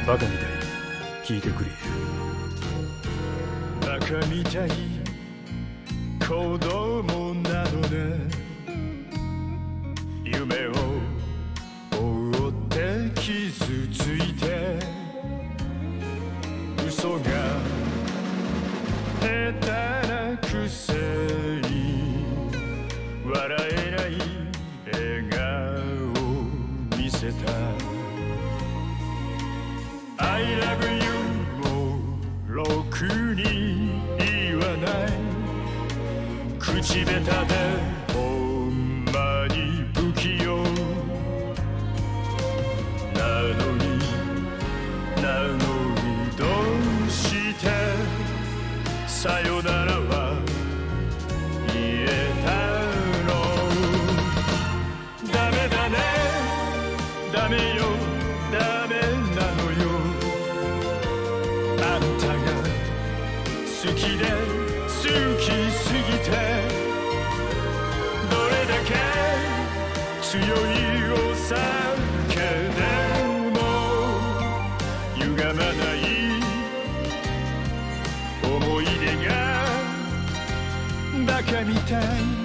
バカみたい聞いてくれ。 バカみたい子供なのね。夢を追って傷ついて嘘が下手なくせに笑えない笑顔を見せた。 I love you もろくに言わない。口下手でほんまに不器用なのにどうしてさよならは言えたの。ダメだねダメよダメなのよ。あんたが好きで好きすぎてどれだけ強いお酒でも歪まない思い出がバカみたい